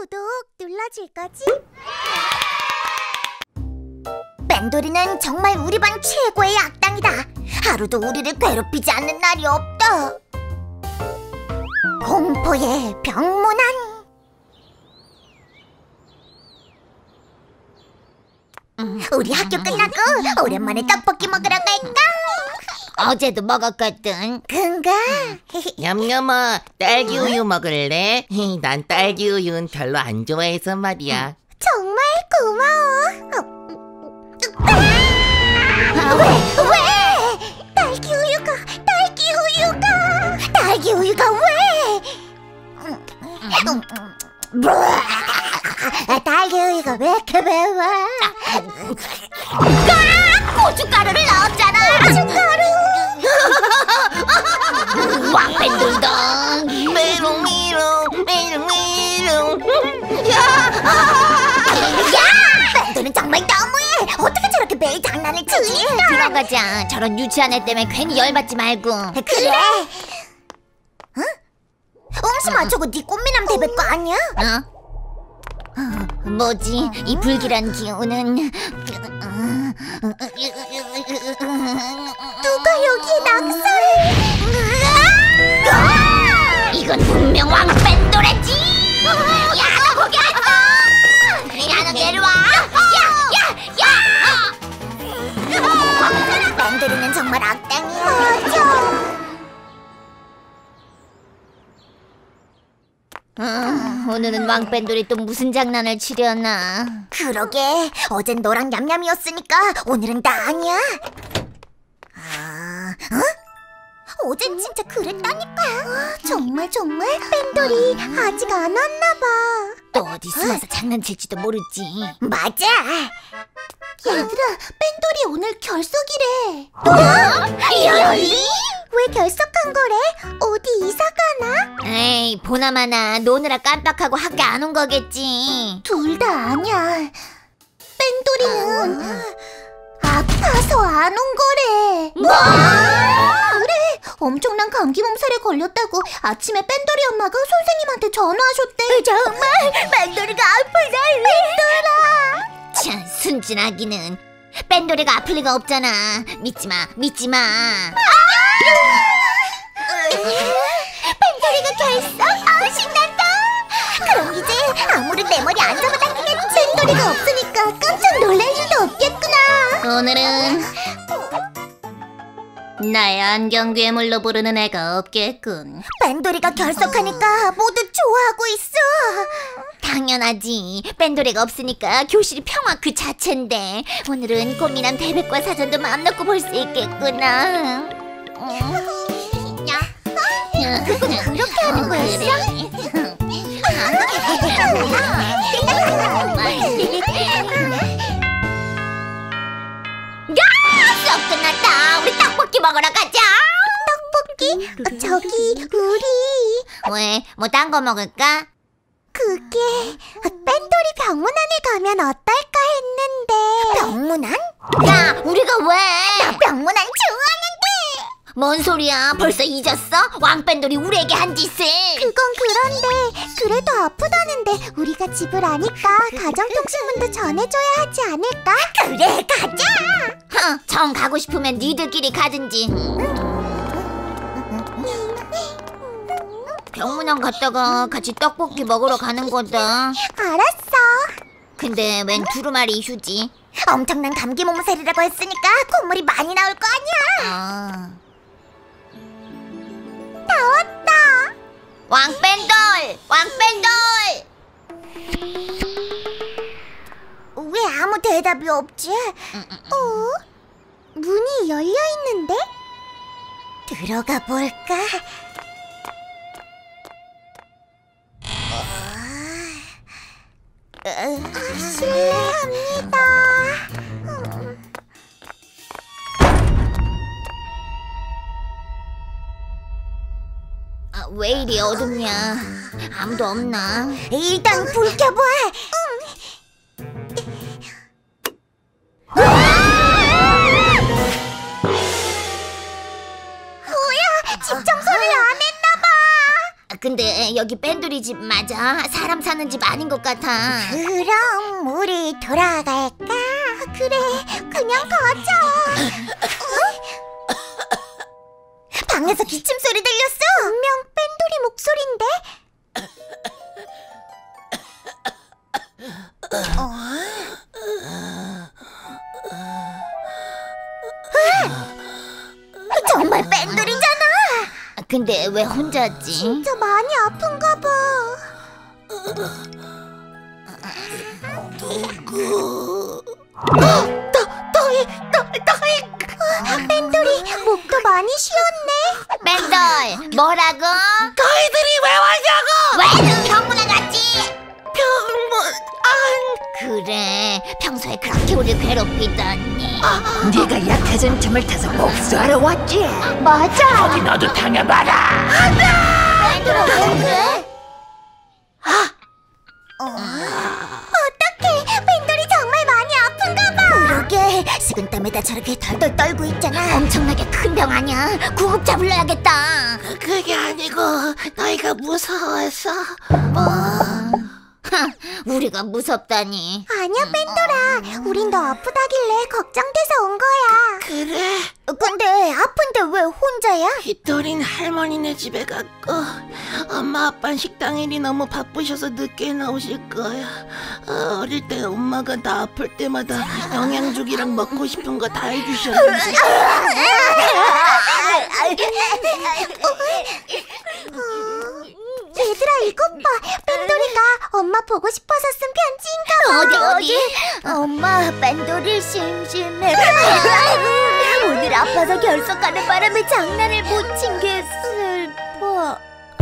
구독 눌러줄 거지? 뺀돌이는 정말 우리 반 최고의 악당이다. 하루도 우리를 괴롭히지 않는 날이 없다. 공포의 병문안. 우리 학교 끝나고 오랜만에 떡볶이 먹으러 갈까? 어제도 먹었거든. 그런가? 냠냠아, 딸기 우유 먹을래? 난 딸기 우유는 별로 안 좋아해서 말이야. 정말 고마워. 왜? 딸기 우유가 왜? 딸기 우유가 왜 이렇게 매워? 고춧가루를 넣었잖아. 고춧가루. 왕뺀돌동 메롱메롱. 야! 뺀돌은 정말 너무해. 어떻게 저렇게 매일 장난을 치지? 들어가자. 저런 유치한 애 때문에 괜히 열받지 말고. 그래? 응? 옹심아, 저거 네 꽃미남 대백 거 아니야? 뭐지? 이 불길한 기운은. 누가 여기에 낙서를? 이건 분명 왕뺀돌이지. 야, 너 거기 앉아. 야, 너 내려와. 야. 뺀돌이는 정말 악당이야. 맞아. 오늘은 왕뺀돌이 또 무슨 장난을 치려나. 그러게, 어젠 너랑 냠냠이었으니까 오늘은 나 아니야. 어젠 진짜 그랬다니까. 정말 뺀돌이 아직 안 왔나봐. 또 어디 숨어서 장난칠지도 모르지. 맞아. 얘들아, 뺀돌이 오늘 결석이래. 리얼리? 왜 결석한 거래? 어디 이사 가나? 에이, 보나마나 노느라 깜빡하고 학교 안 온 거겠지. 둘 다 아니야. 뺀돌이는 아파서 안 온 거래. 뭐? 그래, 엄청난 감기 몸살에 걸렸다고 아침에 뺀돌이 엄마가 선생님한테 전화하셨대. 정말? 뺀돌이가 아프다. 뺀돌아. 참, 순진하기는. 뺀돌이가 아플 리가 없잖아. 믿지 마. 뺀돌이가 결석? 신난다. 그럼 이제 아무런 내 머리 안 잡아당기겠지. 뺀돌이가 없으니까 깜짝 놀랄 일도 없겠구나. 오늘은 나의 안경 괴물로 부르는 애가 없겠군. 뺀돌이가 결석하니까 모두 좋아하고 있어. 당연하지. 뺀돌이가 없으니까 교실이 평화 그 자체인데 오늘은 꽃미남 대백과 사전도 마음 놓고 볼 수 있겠구나. 그건 그렇게 하는 거였어? 수업 끝났다. 우리 떡볶이 먹으러 가자. 떡볶이? 저기 우리 왜? 뭐 딴 거 먹을까? 그게 뺀돌이 병문안에 가면 어떨까 했는데. 병문안? 야, 우리가 왜? 나 병문안 좋아하는데. 뭔 소리야? 벌써 잊었어? 왕뺀돌이 우리에게 한 짓을. 그건 그런데 그래도 아프다는데 우리가 집을 아니까 가정통신문도 전해줘야 하지 않을까? 그래, 가자. 정 가고 싶으면 니들끼리 가든지. 병문안 갔다가 같이 떡볶이 먹으러 가는 거다. 알았어. 근데 웬 두루마리 이슈지? 엄청난 감기 몸살이라고 했으니까 콧물이 많이 나올 거 아니야. 나왔다. 왕뺀돌! 왜 아무 대답이 없지? 문이 열려 있는데? 들어가 볼까? 실례합니다. 왜 이리 어둡냐? 아무도 없나? 일단 불 켜봐. 뭐야? 집 청소를 안 했나봐. 근데 여기 뺀돌이 집 맞아? 사람 사는 집 아닌 것 같아. 그럼 우리 돌아갈까? 그래, 그냥 가자. 방에서 기침 소리 들렸어? 분명 뺀돌이 목소리인데? 정말 뺀돌이잖아. 근데 왜 혼자지? 진짜 많이 아픈가 봐. 뺀돌이 목도 많이 쉬었네. 뺀돌, 뭐라고? 너희들이 왜 왔냐고! 왜 병문안 갔지? 그래, 평소에 그렇게 우리 괴롭히더니. 네가 약해진 틈을 타서 복수하러 왔지? 맞아. 어디 너도 당해봐라. 뺀돌아, 왜 그래? 어떡해, 뺀돌이 정말 많이 아픈가 봐. 그러게, 식은땀에다 저렇게 덜덜 떨고 있잖아. 엄청나게 큰 병 아니야? 구급차 불러야겠다. 그게 아니고 너희가 무서워서. 우리가 무섭다니. 아니야, 뺀돌아. 우린 너 아프다길래 걱정돼서 온 거야. 그래? 근데 아픈데 왜 혼자야? 빗돌이는 할머니네 집에 갔고 엄마 아빠는 식당 일이 너무 바쁘셔서 늦게 나오실 거야. 어릴 때 엄마가 나 아플 때마다 영양죽이랑 먹고 싶은 거 다 해주셨는데 얘들아, 이것 봐. 뺀돌이가 엄마 보고 싶어서 쓴 편지인가 봐. 어디? 엄마, 뺀돌이 심심해. 오늘 아파서 결석하는 바람에 장난을 못 친 게 슬퍼.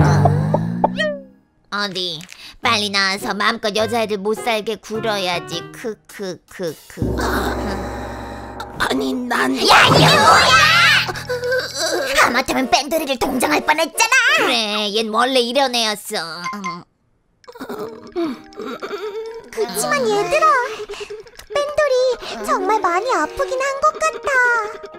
어디? 빨리 나와서 마음껏 여자애들 못 살게 굴어야지. 크크크크. 아니 난 야, 이게 뭐야? 하마터면 뺀돌이를 동정할 뻔했잖아. 그래, 얜 원래 이런 애였어. 그치만 얘들아, 뺀돌이 정말 많이 아프긴 한 것 같아.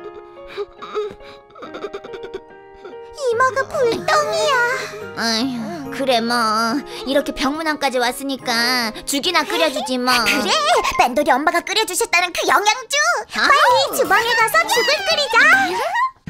이마가 불덩이야. 아휴, 그래 뭐 이렇게 병문안까지 왔으니까 죽이나 끓여주지 뭐. 그래, 뺀돌이 엄마가 끓여주셨다는 그 영양주. 빨리 주방에 가서 죽을 끓이자.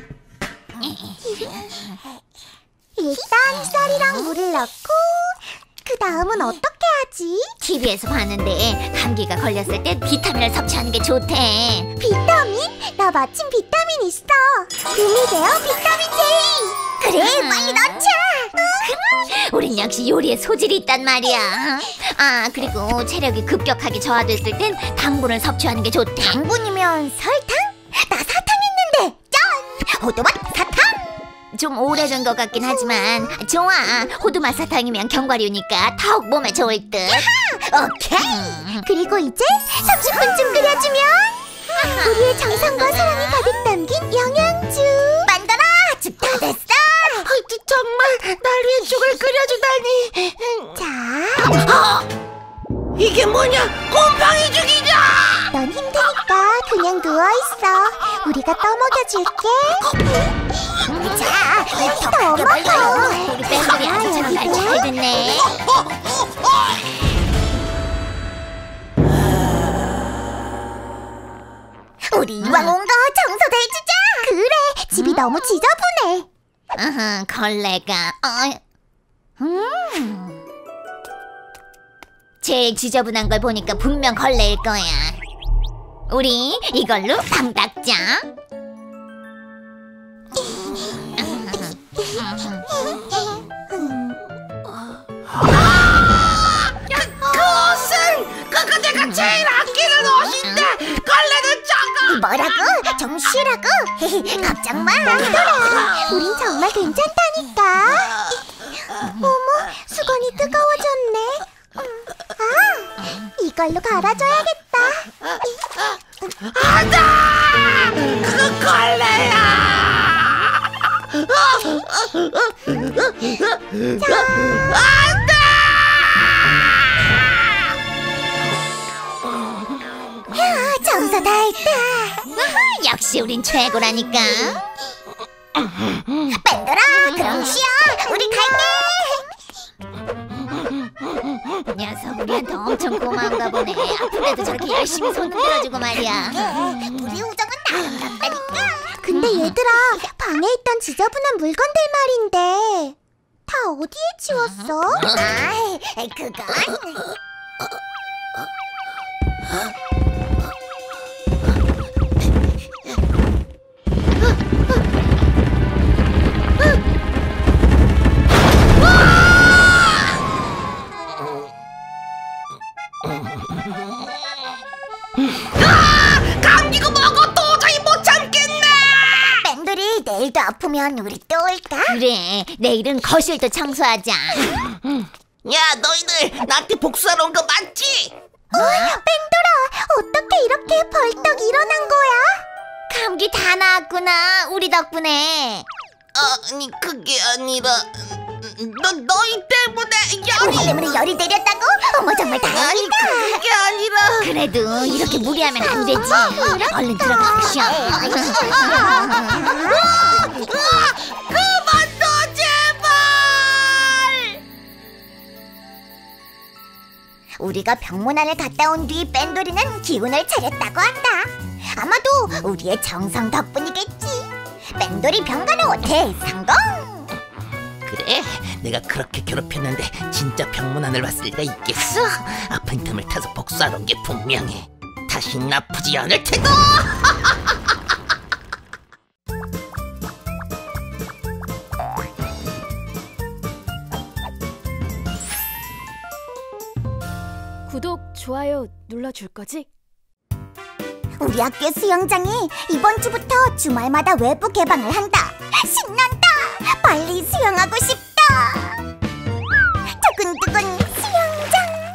일단 쌀이랑 물을 넣고, 그 다음은 어떻게 하지? TV에서 봤는데 감기가 걸렸을 때 비타민을 섭취하는 게 좋대. 비타민? 나 마침 비타민 있어. 금이데어 비타민 J. 그래, 빨리 넣자. 우린 역시 요리에 소질이 있단 말이야. 아, 그리고 체력이 급격하게 저하됐을 땐 당분을 섭취하는 게 좋대. 당분이면 설탕? 나 사탕 있는데. 짠! 호두맛 사탕. 좀 오래된 것 같긴 하지만 좋아. 호두맛 사탕이면 견과류니까 더욱 몸에 좋을 듯. 오케이. 그리고 이제 30분쯤 끓여주면 우리의 정성과 사랑이 가득 담긴 영양주. 만들어! 죽 다 됐어. 정말 날 위해 죽을 끓여주다니. 자, 이게 뭐냐? 곰팡이 죽이자. 넌 힘드니까 그냥 누워있어. 우리가 떠먹여줄게. 자, 더 먹어. 우리 뺀돌이 아주처럼 말 잘 듣네. 우리 이왕 온 거 청소해주자. 그래, 집이 너무 지저분해. 걸레가 제일 지저분한 걸 보니까 분명 걸레일 거야. 우리 이걸로 방 닦자. 그것은 그거 내가 제일 아끼는 옷인데 걸레는 작아. 뭐라고? 좀 쉬라고? 걱정 마. 뺀돌아, 우린 정말 괜찮다니까. 어머, 수건이 뜨거워졌네. 이걸로 갈아줘야겠다. 안돼! 그거 걸레야! 안돼! 청소 다 했다. 역시 우린 최고라니까. 뺀돌아, 그럼 쉬어. 우리 갈게. 우리한테 엄청 고마운가 보네. 아픈데도 저렇게 열심히 손 들어주고 말이야. 우리 우정은 아름답다니까. 근데 얘들아, 방에 있던 지저분한 물건들 말인데 다 어디에 치웠어? 그건 감기가 먹어 도저히 못 참겠네. 뺀돌이 내일도 아프면 우리 또 올까? 그래. 내일은 거실도 청소하자. 야, 너희들 나한테 복수하러 온 거 맞지? 뺀돌아, 어떻게 이렇게 벌떡 일어난 거야? 감기 다 나았구나. 우리 덕분에. 아니 그게 아니라 너희 때문에 우리 때문에 열이 내렸다고? 어머, 정말 다행이다. 그게 아니라 그래도 이렇게 무리하면 안 되지. 얼른 들어가시오. 그만둬 제발. 우리가 병문안을 갔다 온 뒤 뺀돌이는 기운을 차렸다고 한다. 아마도 우리의 정성 덕분이겠지. 뺀돌이 병간호 대성공! 그래, 내가 그렇게 괴롭혔는데 진짜 병문안을 왔을 리가 있겠어? 아픈 틈을 타서 복수하러 온 게 분명해. 다신 아프지 않을 테고. 구독, 좋아요 눌러줄 거지? 우리 학교 수영장이 이번 주부터 주말마다 외부 개방을 한다. 신난다! 빨리 수영하고 싶다! 두근두근 수영장!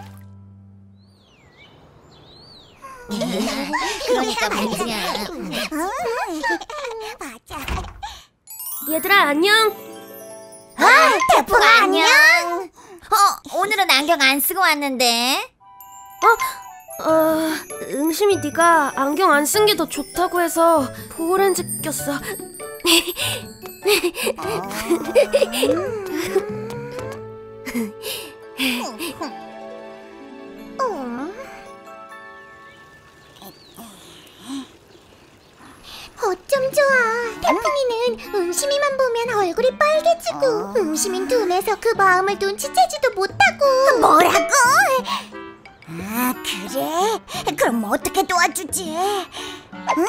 그러니까 말이야. 맞아. 얘들아 안녕. 태풍아 안녕! 오늘은 안경 안 쓰고 왔는데. 응심이 네가 안경 안 쓴 게 더 좋다고 해서 보호렌즈 꼈어. 어쩜 좋아. 태풍이는 응심이만 보면 얼굴이 빨개지고 응심인 둔해서 그 마음을 눈치채지도 못하고. 뭐라고? 아, 그래? 그럼 어떻게 도와주지? 응?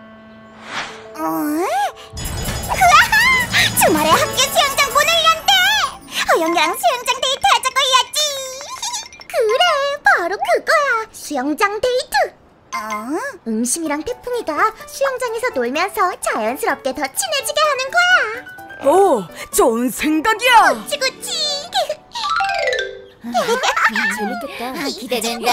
으아하! 주말에 학교 수영장 문을 연대! 허영이랑 수영장 데이트 하자고 해야지. 그래, 바로 그거야. 수영장 데이트. 응심이랑 태풍이가 수영장에서 놀면서 자연스럽게 더 친해지게 하는 거야. 오, 좋은 생각이야. 그치. 재밌겠다. 기대된다.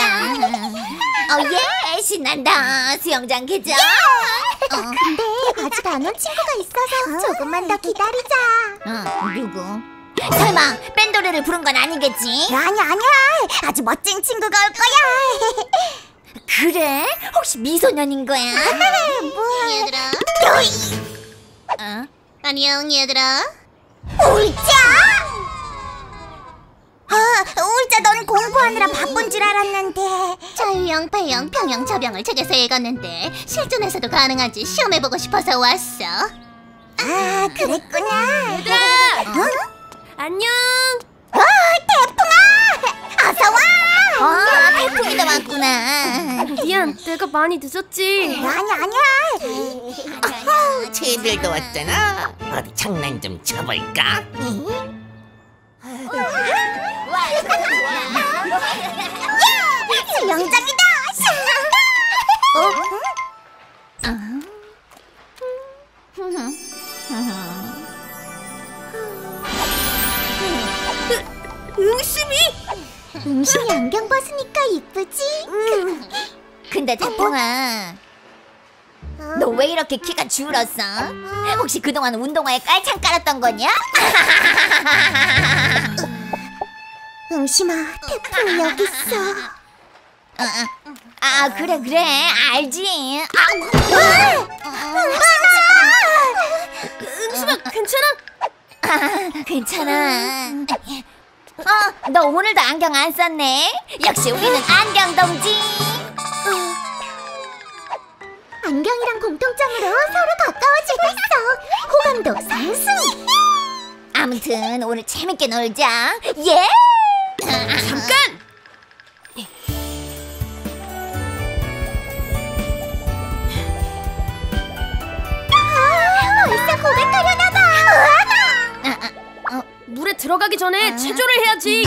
예, 신난다. 수영장 개장. 근데 아직 안 온 친구가 있어서 조금만 더 기다리자. 누구? 설마 뺀돌이를 부른 건 아니겠지? 아니야. 아주 멋진 친구가 올 거야. 그래? 혹시 미소년인 거야? 얘들아. 안녕 얘들아. 울자. 울자, 넌 공부하느라 바쁜 줄 알았는데. 자유형, 배영, 평형, 저병을 책에서 읽었는데 실전에서도 가능한지 시험해보고 싶어서 왔어. 아, 그랬구나. 얘들아! 안녕. 태풍아! 어서 와! 태풍이도 왔구나. 미안, 내가 많이 늦었지. 아니야. 쟤들도 왔잖아. 어디 장난 좀 쳐볼까? 수영장이다. 응심이 안경 벗으니까 이쁘지? 근데 태풍아, 너 왜 이렇게 키가 줄었어? 혹시 그동안 운동화에 깔창 깔았던 거냐? 응심아, 태풍이 여기 있어. 그래 알지. 응심아, 괜찮아? 괜찮아. 너 오늘도 안경 안 썼네. 역시 우리는 안경 동지. 안경이랑 공통점으로 서로 가까워지고 있어. 호감도 상승. 아무튼 오늘 재밌게 놀자. 예. 잠깐! 벌써 고백하려나 봐. 물에 들어가기 전에 체조를 해야지.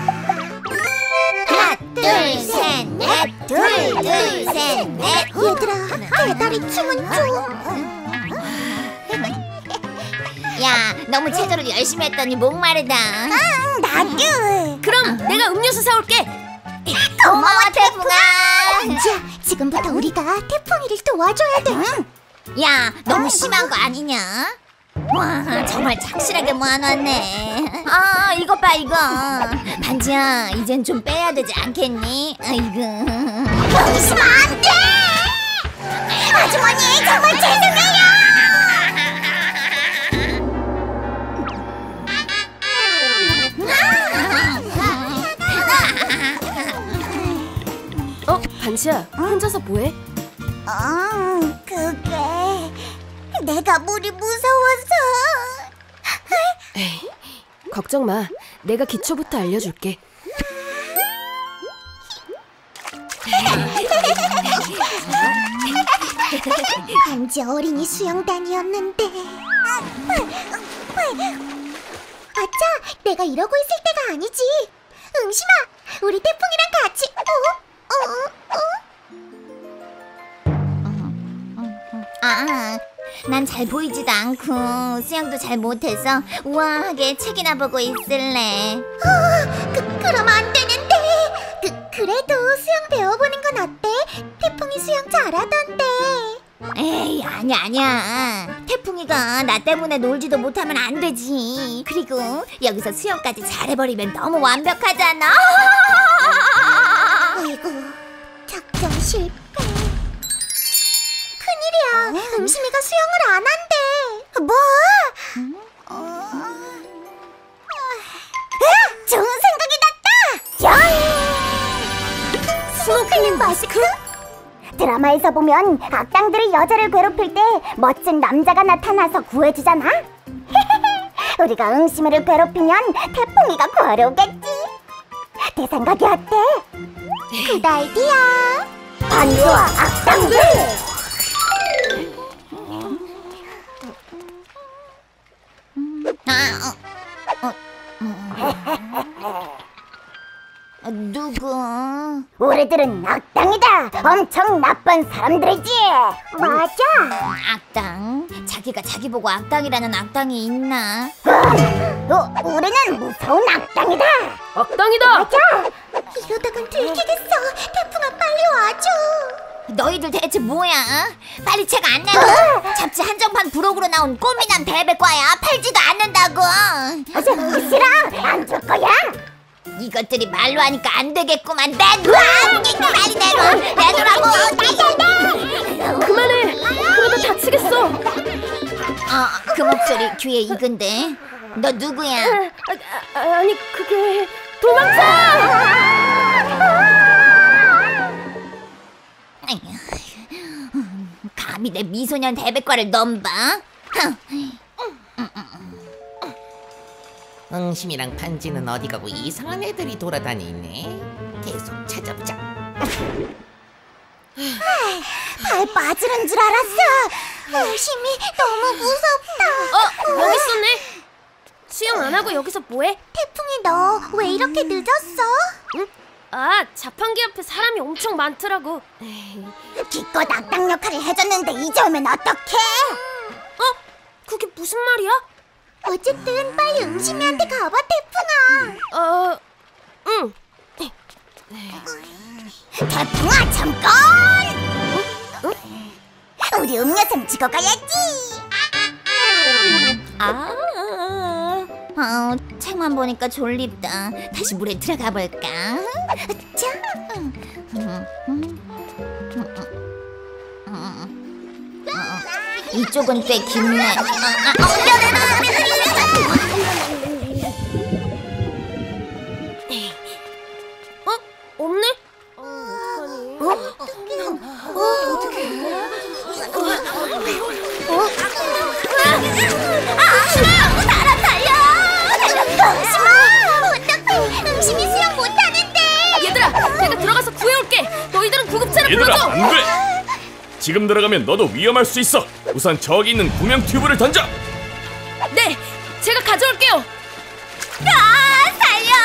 하나, 둘, 셋, 넷. 둘, 셋, 넷. 얘들아, 배다리 춤은 좀. 야, 너무 체조를 열심히 했더니 목마르다. 나도. 그럼 내가 음료수 사올게. 고마워, 태풍아. 자, 지금부터 우리가 태풍이를 도와줘야 돼. 야, 너무 심한 거 아니냐? 와, 정말 착실하게 모아놨네. 이것 봐, 이거. 반지야, 이젠 좀 빼야 되지 않겠니? 아이고. 웃으면 안 돼! 아주머니, 정말 죄송해요! 반지야, 혼자서 뭐해? 그게 내가 물이 무서워서. 에이, 걱정 마. 내가 기초부터 알려줄게. 반지 어린이 수영단이었는데. 아차, 내가 이러고 있을 때가 아니지. 응심아, 우리 태풍이랑 같이. 난 잘 보이지도 않고 수영도 잘 못해서 우아하게 책이나 보고 있을래. 그럼 안 되는데. 그래도 수영 배워보는 건 어때? 태풍이 수영 잘하던데. 에이, 아니야. 태풍이가 나 때문에 놀지도 못하면 안 되지. 그리고 여기서 수영까지 잘해버리면 너무 완벽하잖아. 아이고, 작전 실패. 큰일이야. 응심이가 수영을 안 한대. 뭐? 좋은 생각이 났다. 스노클링 마스크? 드라마에서 보면 악당들이 여자를 괴롭힐 때 멋진 남자가 나타나서 구해주잖아. 우리가 응심이를 괴롭히면 태풍이가 구하려오겠지. 내 생각이 어때? 굿 아이디어. 반지와 악당들. 누구? 우리들은 악당이다. 엄청 나쁜 사람들이지. 맞아. 악당? 자기가 자기 보고 악당이라는 악당이 있나? 우리는 무서운 악당이다. 악당이다! 맞아. 이러다간 들키겠어. 태풍아, 빨리 와줘. 너희들 대체 뭐야? 빨리 책 안 내고 잡지 한정판 부록으로 나온 꽃미남 베베과야. 팔지도 않는다고. 싫어. 안 줄 거야. 이것들이 말로 하니까 안 되겠구만. 내놔! 빨리 내놓으라고. 그만해! 그러다 다치겠어! 그 목소리 귀에 익은데. 너 누구야? 아니, 그게... 도망쳐! 감히 내 미소년 대백과를 넘봐? 응심이랑 반지는 어디 가고 이상한 애들이 돌아다니네. 계속 찾아보자. 발 빠지는 줄 알았어. 응심이 너무 무섭다. 여기 있었네! 수영 안 하고 여기서 뭐해? 태풍이 너 왜 이렇게 늦었어? 응? 자판기 앞에 사람이 엄청 많더라고. 기껏 악당 역할을 해줬는데 이제 오면 어떡해? 그게 무슨 말이야? 어쨌든 빨리 응심이한테 가봐, 태풍아. 응. 태풍아, 잠깐! 우리 음료수 지고 가야지. 책만 보니까 졸립다. 다시 물에 들어가 볼까? 자. 이쪽은 꽤 깊네. 얘들아, 안 돼! 지금 들어가면 너도 위험할 수 있어. 우선 저기 있는 구명 튜브를 던져. 네, 제가 가져올게요. 살려!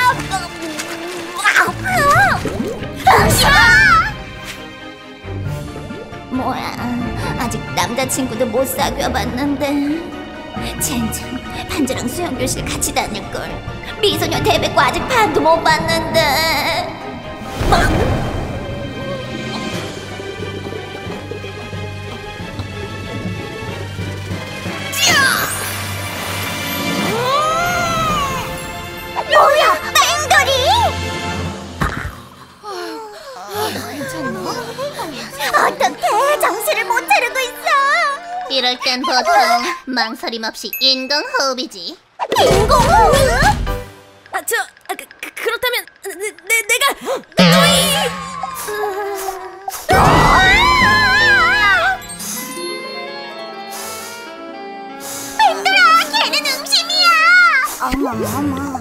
뭐야, 아직 남자친구도 못 사귀어봤는데. 젠장, 반지랑 수영교실 같이 다닐걸. 미소녀 대백고 아직 반도 못 봤는데. 뭐야, 뺑돌이! 어떡해, 정신을 못 차리고 있어. 이럴 땐 보통 망설임 없이 인공호흡이지. 인공호흡? 그렇다면 내가 뺑돌아, 걔는 음심이야. 어머.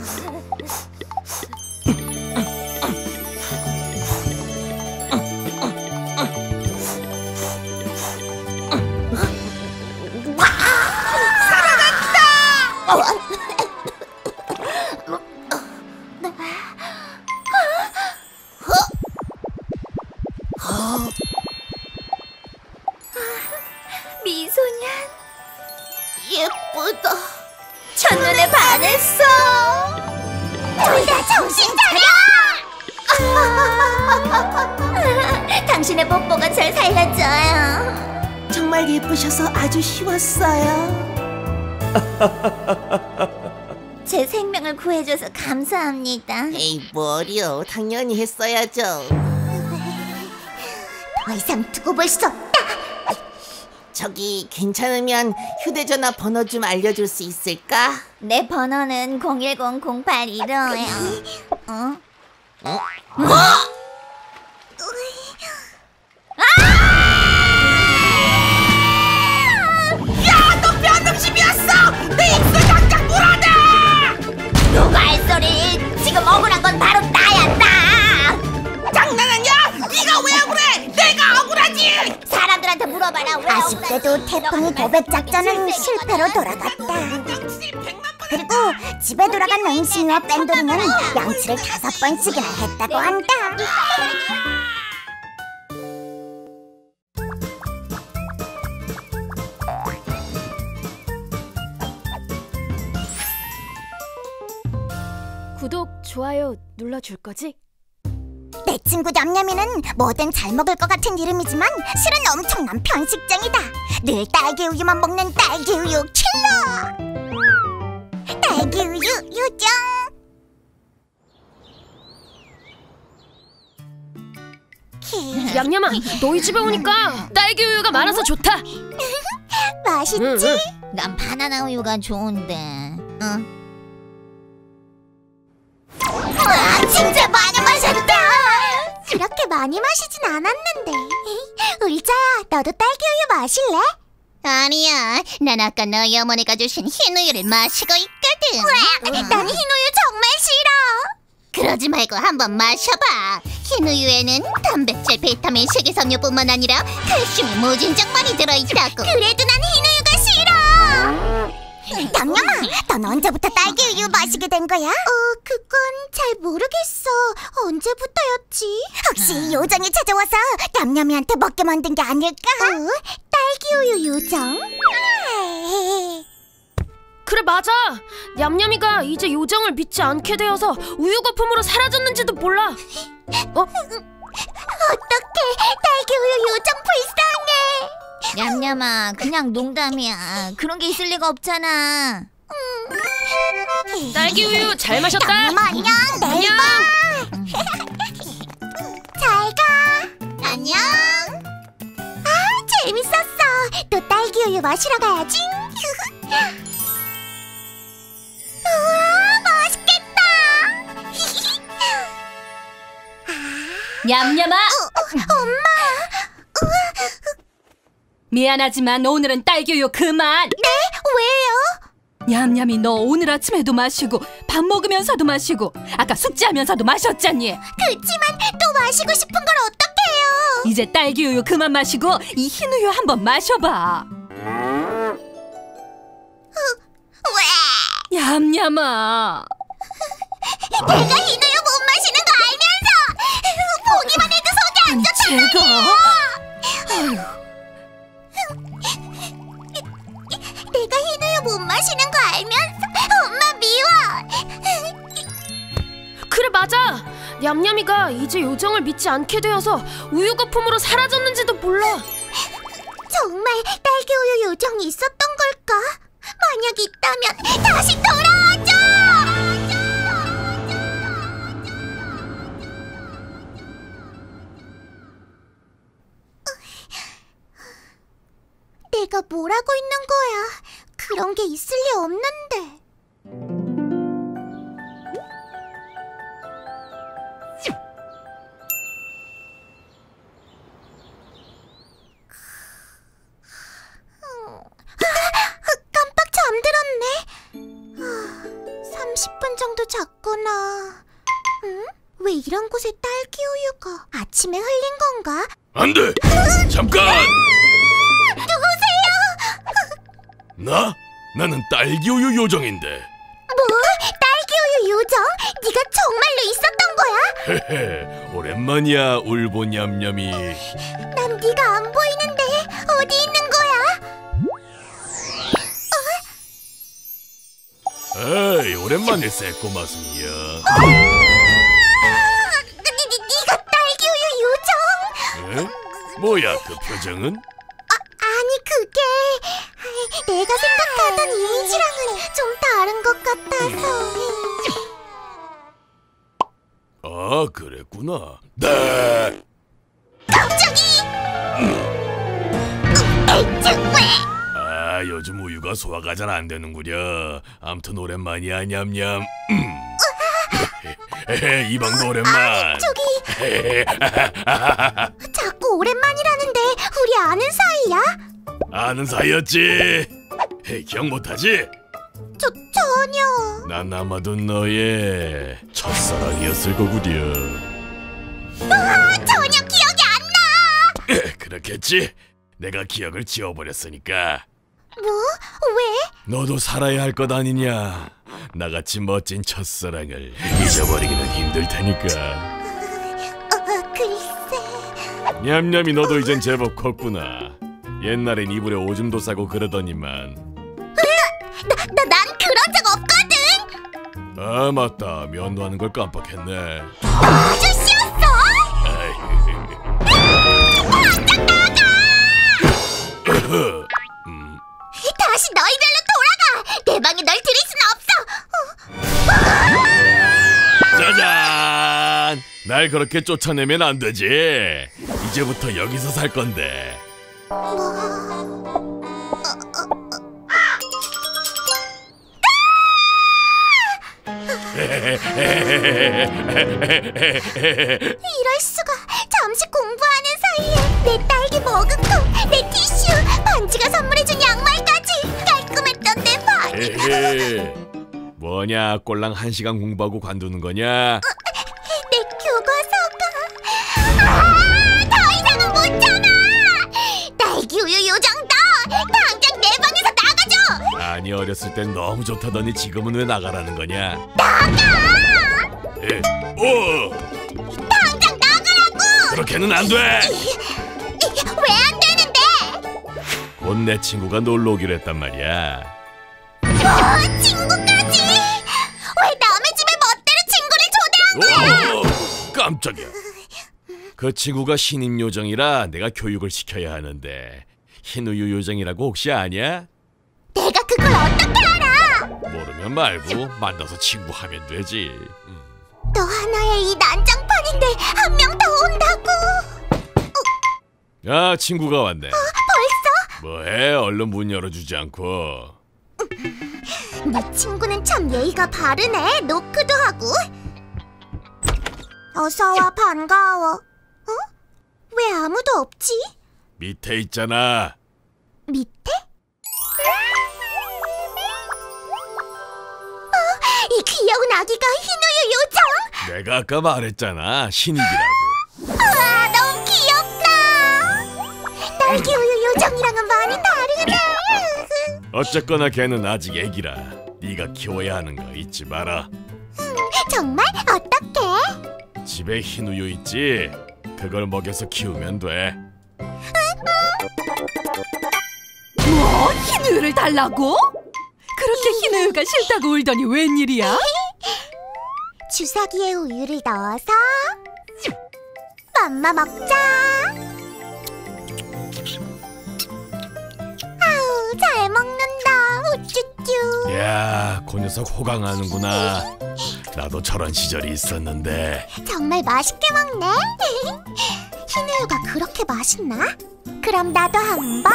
미소년 예쁘다. 첫눈에 반했어. 둘 다 정신 차려. 당신의 뽀뽀가 절 살렸어요. 정말 예쁘셔서 아주 쉬웠어요. 제 생명을 구해줘서 감사합니다. 에이, 뭐요? 당연히 했어야죠. 더 이상 두고 볼 수 없다. 저기 괜찮으면 휴대전화 번호 좀 알려줄 수 있을까? 내 번호는 010-0815예요. 야, 너 변등심이었어! 내 입술 당장 물어내! 누가 할 소리? 지금 억울한 건 바로 나야, 나! 장난하냐? 네가 왜 억울해? 내가 억울하지! 사람들한테 물어봐라. 왜 아쉽게도 태풍이 도백 작전은 실패로 돌아갔다. 그리고 집에 돌아간 응심이와 뺑돌이는 양치를 5번씩이나 했다고 한다. 구독, 좋아요 눌러줄 거지? 내 친구 냠냠이는 뭐든 잘 먹을 것 같은 이름이지만 실은 엄청난 편식쟁이다. 늘 딸기 우유만 먹는 딸기 우유 킬러. 딸기 우유 요정. 냠냠아, 너희 집에 오니까 딸기 우유가 많아서 좋다. 맛있지? 난 바나나 우유가 좋은데. 응. 와, 진짜 많이 마셨다. 그렇게 많이 마시진 않았는데. 울자야, 너도 딸기 우유 마실래? 아니야, 난 아까 너희 어머니가 주신 흰 우유를 마시고 있거든. 난 흰 우유 정말 싫어. 그러지 말고 한번 마셔봐. 흰 우유에는 단백질, 비타민, 식이섬유뿐만 아니라 칼슘이 무진장 많이 들어있다고. 그래도 난 흰 우유가 싫어. 냠냠아, 넌 언제부터 딸기 우유 마시게 된 거야? 그건 잘 모르겠어. 언제부터였지? 혹시 요정이 찾아와서 냠냠이한테 먹게 만든 게 아닐까? 딸기 우유 요정? 그래, 맞아. 냠냠이가 이제 요정을 믿지 않게 되어서 우유 거품으로 사라졌는지도 몰라. 어떡해, 딸기 우유 요정 불쌍해. 냠냠아, 그냥 농담이야. 그런 게 있을 리가 없잖아. 딸기 우유 잘 마셨다. 냠냠아, 안녕. 내일 봐. 잘 가. 안녕. 재밌었어. 또 딸기 우유 마시러 가야지. 우와, 맛있겠다. 냠냠아! 엄마. 미안하지만 오늘은 딸기우유 그만! 네? 왜요? 냠냠이 너 오늘 아침에도 마시고 밥 먹으면서도 마시고 아까 숙제하면서도 마셨잖니. 그치만 또 마시고 싶은 걸 어떡해요? 이제 딸기 우유 그만 마시고 이 흰 우유 한번 마셔봐. 왜? 얌얌아. 내가 흰 우유 못 마시는 거 알면서 보기만 해도 속이 안 좋잖아. 내가 흰 우유 못 마시는 거 알면서 엄마 미워. 그래 맞아. 냠냠이가 이제 요정을 믿지 않게 되어서 우유 거품으로 사라졌는지도 몰라. 정말 딸기 우유 요정이 있었던 걸까? 만약 있다면 다시 돌아와줘! 내가 뭐라고 있는 거야? 그런 게 있을 리 없는데. 깜빡 잠들었네. 30분 정도 잤구나. 응? 왜 이런 곳에 딸기 우유가? 아침에 흘린 건가? 안 돼! 잠깐! 누구세요? 나는 딸기 우유 요정인데. 뭐? 딸기 우유 요정? 네가 정말로 있었던 거야? 헤헤, 오랜만이야, 울보 냠냠이. 난 네가 안 보이는데 어디 있는 거야? 에이, 오랜만에 새꼬마순이야. 네가 딸기 우유 요정? 에? 뭐야, 그 표정은? 아니 그게 내가 생각하던 이미지랑은 좀 다른 것 같아서. 아, 그랬구나. 네. 갑자기! 정말! 아, 요즘 우유가 소화가 잘 안 되는구려. 암튼 오랜만이야, 냠냠. 이 방도 오랜만. 저기 자꾸 오랜만이라는데 우리 아는 사이야? 아는 사이였지. 기억 못하지? 전혀. 난 아마도 너의 첫사랑이었을 거구려. 전혀 기억이 안 나. 그렇겠지? 내가 기억을 지워버렸으니까. 뭐? 왜? 너도 살아야 할 것 아니냐. 나같이 멋진 첫사랑을 잊어버리기는 힘들 테니까. 글쎄. 냠냠이 너도 이젠 제법 컸구나. 옛날엔 이불에 오줌도 싸고 그러더니만. 난 그런 적 없거든. 아, 맞다. 면도하는 걸 깜빡했네. 아저씨였어? 다시 너희들로 돌아가. 내 방에 널 들일 순 없어. 짜잔! 날 그렇게 쫓아내면 안 되지. 이제부터 여기서 살 건데. 이럴 수가. 잠시 공부하는 사이에 내 딸기 머그컵, 내 티슈, 반지가 선물해준 양말까지. 깔끔했던 내 방이. 뭐냐, 꼴랑 1시간 공부하고 관두는 거냐? 내 교과서가. 더 이상은 못 참아. 딸기 우유 요정 너 당장 내 방에서 나가줘. 아니, 어렸을 땐 너무 좋다더니 지금은 왜 나가라는 거냐? 나가. 당장 나가라고. 그렇게는 안 돼. 왜 안 되는데? 곧 내 친구가 놀러 오기로 했단 말이야. 뭐 친구까지? 왜 남의 집에 멋대로 친구를 초대한 거야? 깜짝이야. 그 친구가 신임 요정이라 내가 교육을 시켜야 하는데. 흰우유 요정이라고 혹시 아냐? 내가 그걸 어떻게 알아? 모르면 말고 만나서 친구하면 되지. 너 하나의 이 난장판인데 한 명 더 온다고? 아, 친구가 왔네. 벌써? 뭐해? 얼른 문 열어주지 않고. 네 친구는 참 예의가 바르네. 노크도 하고. 어서와. 반가워. 왜 아무도 없지? 밑에 있잖아. 밑에? 이 귀여운 아기가 흰우유 요정? 내가 아까 말했잖아. 신입이라고. 우와, 너무 귀엽다. 딸기 우유 요정이랑은 많이 다르네. 어쨌거나 걔는 아직 애기라 네가 키워야 하는 거 잊지 마라. 정말? 어떻게? 집에 흰 우유 있지? 그걸 먹여서 키우면 돼. 뭐? 흰 우유를 달라고? 그렇게 흰 우유가 싫다고 울더니 웬일이야? 주사기에 우유를 넣어서 맘마 먹자. 아우, 잘 먹는다. 우쭈쭈. 야, 그 녀석 호강하는구나. 나도 저런 시절이 있었는데. 정말 맛있게 먹네. 흰 우유가 그렇게 맛있나? 그럼 나도 한번.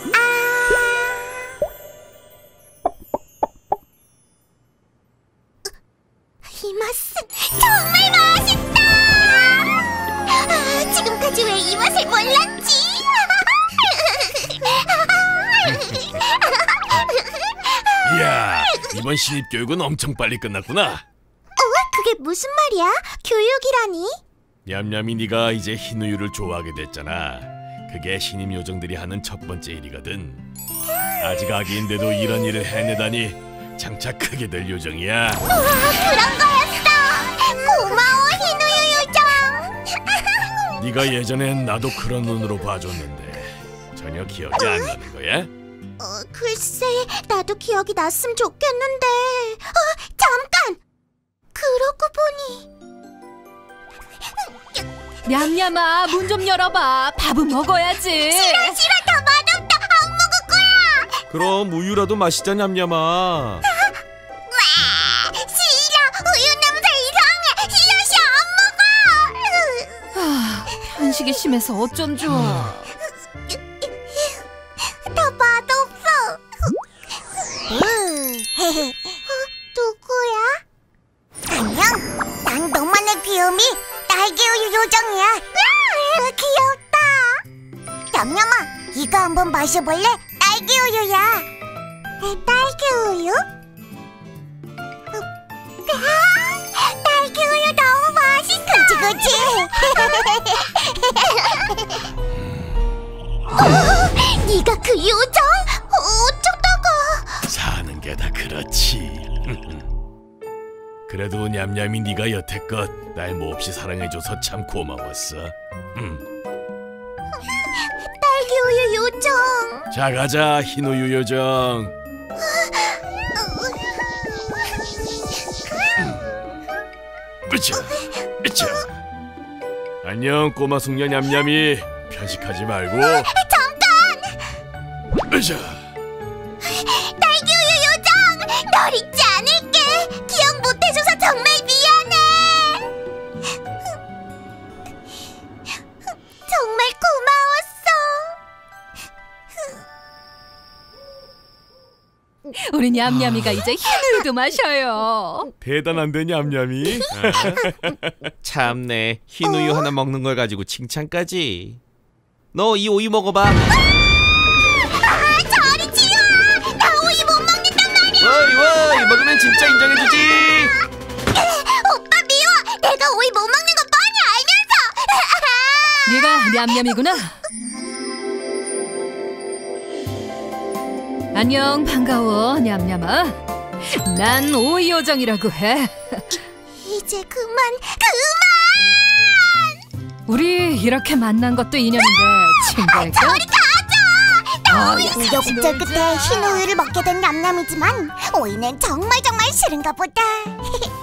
이 맛은 정말 맛있다. 지금까지 왜 이 맛을 몰랐지? 이야, 이번 신입교육은 엄청 빨리 끝났구나. 그게 무슨 말이야? 교육이라니? 냠냠이 네가 이제 흰 우유를 좋아하게 됐잖아. 그게 신입 요정들이 하는 첫 번째 일이거든. 아직 아기인데도 이런 일을 해내다니 장차 크게 될 요정이야. 그런 거였어. 고마워, 흰 우유 요정. 네가 예전엔 나도 그런 눈으로 봐줬는데 전혀 기억이 안 나는 거야? 글쎄, 나도 기억이 났으면 좋겠는데. 잠깐! 그러고 보니 냠냠아, 문 좀 열어봐. 밥은 먹어야지. 싫어, 더 맛없다. 안 먹을 거야. 그럼 우유라도 마시자, 냠냠아. 와, 싫어. 우유 냄새 이상해. 싫어, 안 먹어. 편식이 심해서 어쩜 좋아. 더 맛없어. 누구야? 안녕. 난 너만의 귀요미 딸기 우유 요정이야. 귀엽다. 냠냠아, 이거 한번 마셔볼래? 딸기 우유야. 딸기 우유? 딸기 우유 너무 맛있어. 그치. 네가 그 요정? 어쩌다가? 사는 게 다 그렇지. 그래도 냠냠이 네가 여태껏 날 몹시 사랑해줘서 참 고마웠어. 딸기 우유 요정. 자, 가자, 흰 우유 요정. 으쌰, 으쌰. 안녕, 꼬마 숙녀 냠냠이. 편식하지 말고. 잠깐! 으쌰. 딸기 우유 요정! 널 잊지 않을게! 기억 못해줘서 정말 미안해! 정말 고마웠어! 우리 냠냠이가 이제 흰 우유도 마셔요. 대단한데, 냠냠이. 참네, 흰 우유 하나 먹는 걸 가지고 칭찬까지. 너 이 우유 먹어봐. 저리 치워! 나 우유 못 먹는단 말이야! 워이 먹으면 진짜 인정해주지. 오빠 미워! 내가 우유 못 먹는 거 뻔히 알면서! 네가 냠냠이구나. 안녕, 반가워, 냠냠아. 난 오이 요정이라고 해. 이제 그만! 우리 이렇게 만난 것도 인연인데 친구일까? 저리 가자! 우여곡절 끝에 흰 우유를 먹게 된 냠냠이지만 오이는 정말 싫은가 보다.